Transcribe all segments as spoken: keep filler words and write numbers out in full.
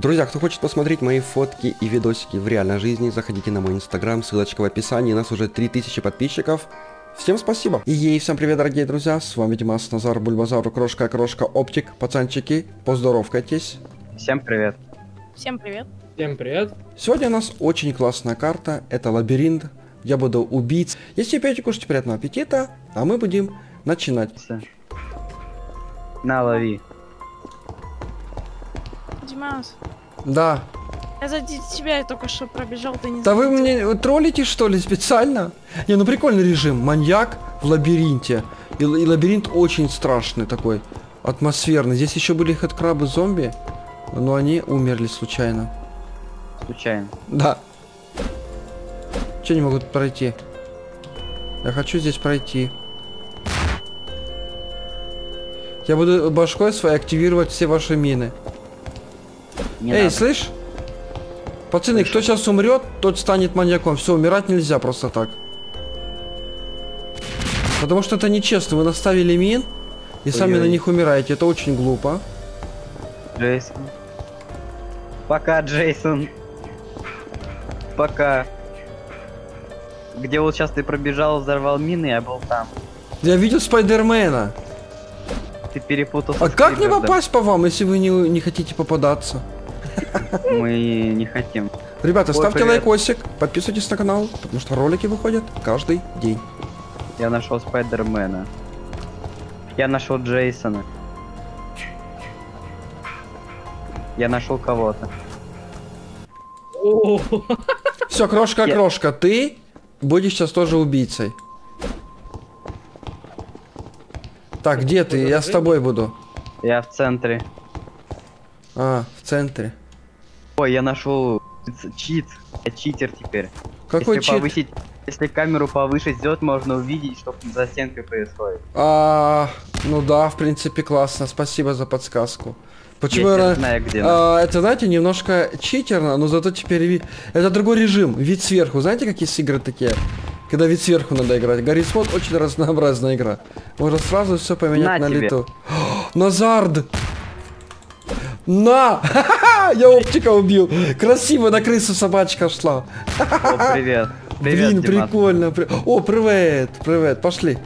Друзья, кто хочет посмотреть мои фотки и видосики в реальной жизни, заходите на мой инстаграм, ссылочка в описании, у нас уже три тысячи подписчиков. Всем спасибо. И ей, всем привет, дорогие друзья, с вами Димас, Назар, Бульбазар, Крошка, Крошка, Оптик, пацанчики, поздоровкайтесь. Всем привет. Всем привет. Всем привет. Сегодня у нас очень классная карта, это лабиринт, я буду убийц. Если пьете, кушайте, приятного аппетита, а мы будем начинать. На, лови. Димас, Да. я за тебя только что пробежал, ты не Да вы заметил. мне троллите, что ли, специально? Не, ну прикольный режим. Маньяк в лабиринте. И, и лабиринт очень страшный такой. Атмосферный. Здесь еще были хэдкрабы зомби, но они умерли случайно. Случайно. Да. Че не могут пройти? Я хочу здесь пройти. Я буду башкой своей активировать все ваши мины. Не Эй, надо. слышь? Пацаны, кто сейчас умрет, тот станет маньяком. Все, умирать нельзя просто так. Потому что это нечестно. Вы наставили мин и сами Ой-ой. на них умираете. Это очень глупо. Джейсон. Пока, Джейсон. Пока. Где вот сейчас ты пробежал, взорвал мины, я был там. Я видел Спайдермена. Ты перепутал. А как не попасть по вам, если вы не, не хотите попадаться? Мы не хотим. Ребята, Ой, ставьте привет. лайкосик, подписывайтесь на канал, потому что ролики выходят каждый день. Я нашел Спайдермена. Я нашел Джейсона. Я нашел кого-то. О, Все, крошка, Я- крошка, ты будешь сейчас тоже убийцей. Так, где ты? Я с тобой буду. Я в центре. А, в центре. Ой, я нашел чит. Я читер теперь. Какой если чит? повысить, если камеру повыше сделать, можно увидеть, что за стенкой происходит. А, ну да, в принципе, классно. Спасибо за подсказку. Почему Я я... знаю, где она. А, это, знаете, немножко читерно, но зато теперь ви- это другой режим, вид сверху. Знаете, какие есть игры такие? Когда вид сверху надо играть. Гаррис Мод очень разнообразная игра. Можно сразу все поменять На на тебе. лету. О, Назард! На! Я оптика убил. Красиво на крысу собачка шла. О, привет. Привет, Блин, Димас. прикольно. при- О, привет, привет, пошли.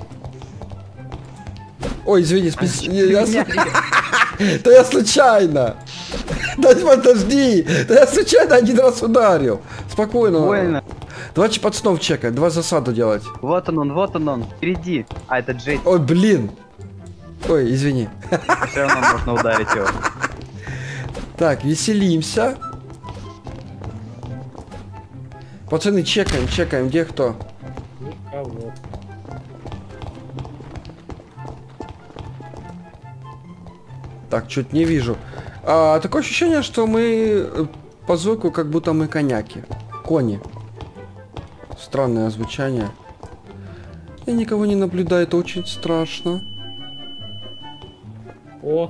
Ой, извини, спец... я с- Да я случайно. Да подожди. Да я случайно один раз ударил. Спокойно. Больно. Давайте пацанов чекать, два засаду делать. Вот он, он, вот он, он. Впереди. А, это Джейсон. Ой, блин. Ой, извини. Все равно можно ударить его. Так, веселимся. Пацаны, чекаем, чекаем, где кто. никого. Так, чуть не вижу. А, такое ощущение, что мы э, по звуку как будто мы коняки. Кони. Странное звучание. Я никого не наблюдаю, это очень страшно. О,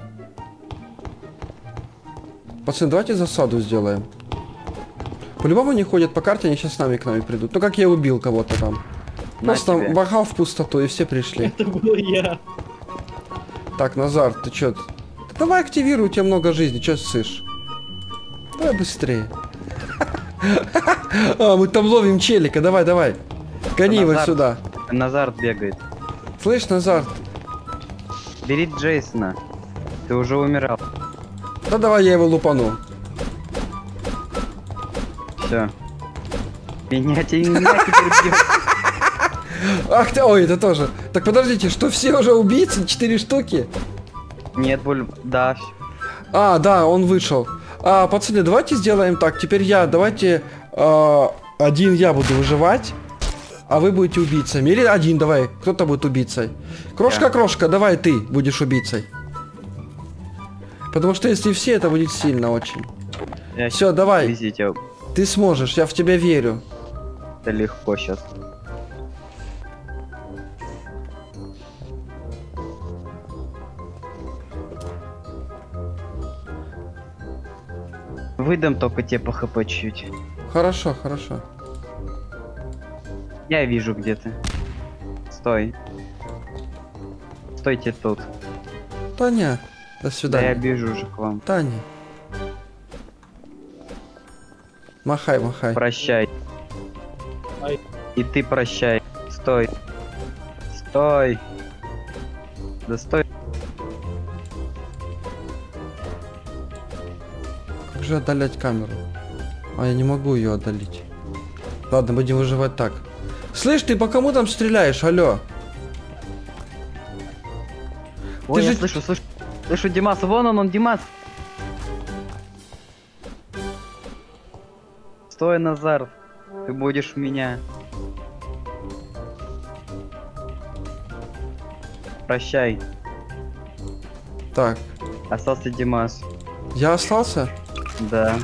Пацаны, давайте засаду сделаем. По-любому они ходят по карте, они сейчас с нами к нами придут. Ну как я убил кого-то там. На Просто тебе. бахал в пустоту и все пришли. это был я. Так, Назар, ты чё? Да давай активируй, у тебя много жизни, чё ссышь? Давай быстрее. А, мы там ловим челика, давай, давай. Гони его Назар. сюда. Назар бегает. Слышь, Назар? Бери Джейсона. Ты уже умирал. Да давай я его лупану. Все. Меня те- меня теперь бьет. Ах ты, ой, это тоже. Так подождите, что все уже убийцы? Четыре штуки? Нет, боль. Да. А, да, он вышел. А, пацаны, давайте сделаем так. Теперь я, давайте а, один я буду выживать, а вы будете убийцами. Или один, давай, кто-то будет убийцей. Крошка, Я. крошка, давай ты будешь убийцей. Потому что если все, это будет сильно очень. Я Всё, щас давай. Везите. Ты сможешь, я в тебя верю. Это легко сейчас. Выдам только тебе по хп чуть. Хорошо, хорошо. Я вижу, где ты. Стой. Стойте тут. Таня, до Да я свидания. бежу уже к вам. Таня. Махай, махай. Прощай. Ай. И ты прощай. Стой. Стой. Да стой. Как же отдалять камеру? А, я не могу ее отдалить. Ладно, будем выживать так. Слышь, ты по кому там стреляешь? Алло. Ой, Ты я же- слышу, слышу. Слышу Димас. Вон он, он, Димас. Стой, Назар. Ты будешь у меня. Прощай. Так, Остался Димас. я остался? Да.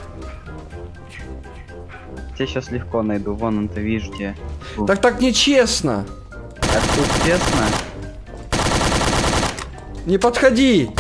Тебя сейчас легко найду. Вон он, ты видишь где. Фу. Так так нечестно. А тут честно. Не подходи.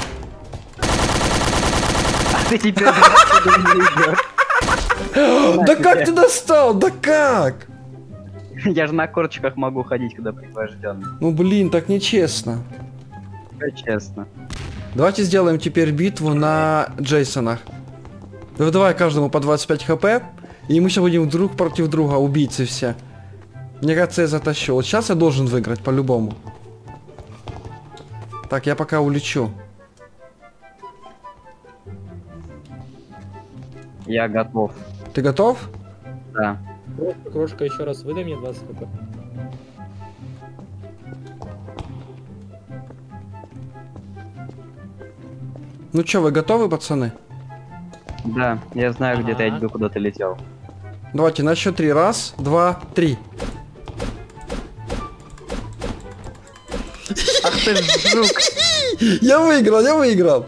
А ты теперь отсюда не идёшь. Да как ты достал? Да как? Я же на корточках могу ходить, когда пригвожденный. Ну блин, так нечестно. Все честно. Давайте сделаем теперь битву на Джейсонах. Давай каждому по двадцать пять хп. И мы сейчас будем друг против друга, убийцы все. Мне кажется, я затащу. Вот сейчас я должен выиграть по-любому. Так, я пока улечу. Я готов. Ты готов? Да. Крошка, крошка, еще раз выдай мне двадцать хп. Ну чё, вы готовы, пацаны? Да, я знаю, где ты, я Ага. иду, куда ты летел. Давайте на счет три. Раз, два, три. Ах ты ж жук! Я выиграл, я выиграл.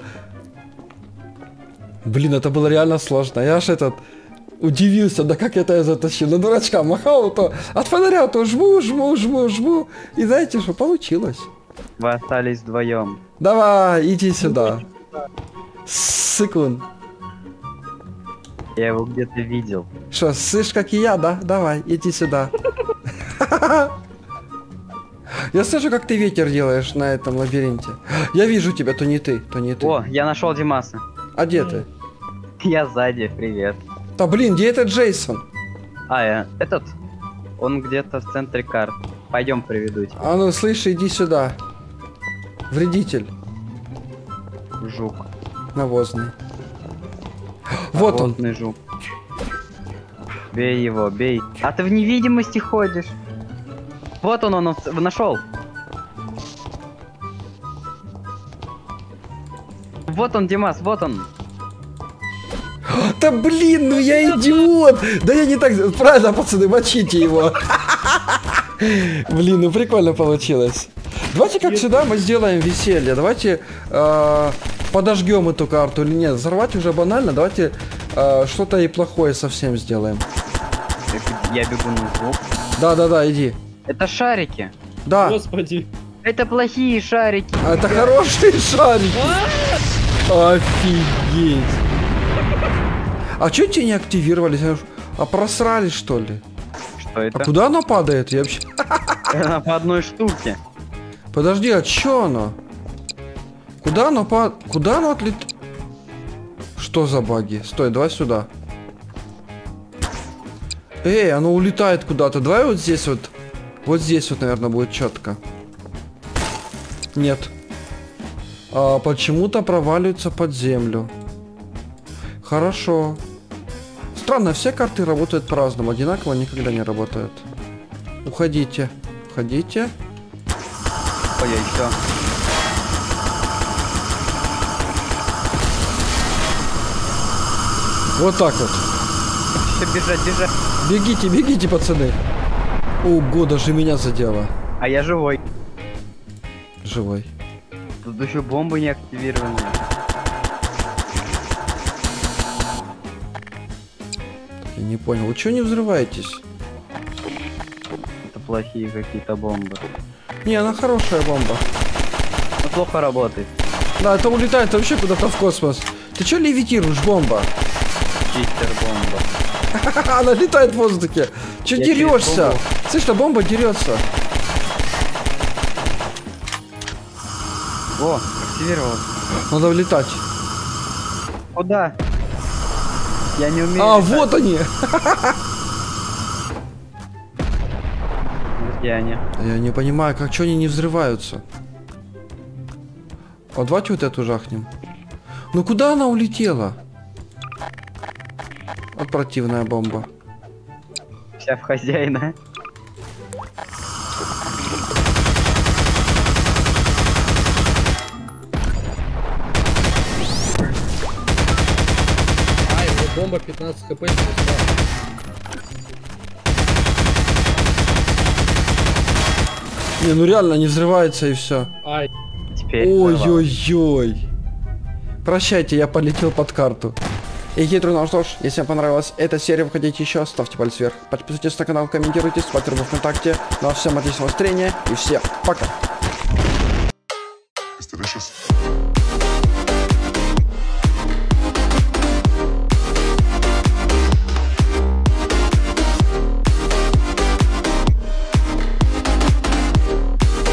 Блин, это было реально сложно. Я аж этот удивился, да как это я затащил. На дурачка махал, то от фонаря то жму, жму, жму, жму. И знаете, что получилось? Вы остались вдвоем. Давай, иди сюда. Секунд. Я его где-то видел. Что, слышь, как и я, да? Давай, иди сюда. Я слышу, как ты ветер делаешь на этом лабиринте. Я вижу тебя, то не ты, то не ты. О, я нашел Димаса. А где ты? Я сзади, привет. Да блин, где этот Джейсон? А, я, этот? Он где-то в центре карт. Пойдем приведу тебя. А ну, слышь, иди сюда. Вредитель Жук. навозный. Вот он. Навозный жук. Бей его, бей. А ты в невидимости ходишь. Вот он, он, он в- нашел. Вот он, Димас, вот он. Да блин, ну я идиот! Да я не так... Правильно, пацаны, мочите его. Блин, ну прикольно получилось. Давайте как всегда мы сделаем веселье. Давайте э, подожгем эту карту или нет. Взорвать уже банально. Давайте э, что-то и плохое совсем сделаем. Я бегу на звук. Да-да-да, иди. Это шарики. Да, Господи. Это плохие шарики. а это хороший шарик. Офигеть. А чё те не активировались? А просрались, что ли? Что это? А куда оно падает? Я вообще... Она по одной штуке. Подожди, а чё оно? Куда оно по... Куда оно отлет... Что за баги? Стой, давай сюда. Эй, оно улетает куда-то. Давай вот здесь вот. Вот здесь вот, наверное, будет четко. Нет. А, почему-то проваливается под землю. Хорошо. Странно, все карты работают по-разному. Одинаково никогда не работают. Уходите. Уходите. Ой, еще. Вот так вот. Все бежать, бежать. Бегите, бегите, пацаны. Ого, даже меня задело. А я живой. Живой. Тут еще бомбы не активированы. Я не понял, вы чего не взрываетесь? Это плохие какие-то бомбы. Не, она хорошая бомба. Ну плохо работает. Да, это улетает вообще куда-то в космос. Ты чё левитируешь, бомба? Чистер бомба. Она летает в воздухе. Чё Я дерешься? через бомбу. Слышь, что бомба дерется. О, активировалось. Надо влетать. Куда? Я не умею. А, летать. вот они! Где они? Я не понимаю, как что они не взрываются. А давайте вот эту жахнем. Ну куда она улетела? Вот противная бомба. Вся в хозяина. Ай, вот бомба пятнадцать хп. Не, ну реально не взрывается и все. Ай, Теперь. взорвалась. Ой-ой-ой. Прощайте, я полетел под карту. И хитрый, ну что ж, если вам понравилась эта серия, вы хотите еще, ставьте палец вверх. Подписывайтесь на канал, комментируйте, ставьте руку ВКонтакте. Ну а всем отличного настроения и всем пока. It's delicious.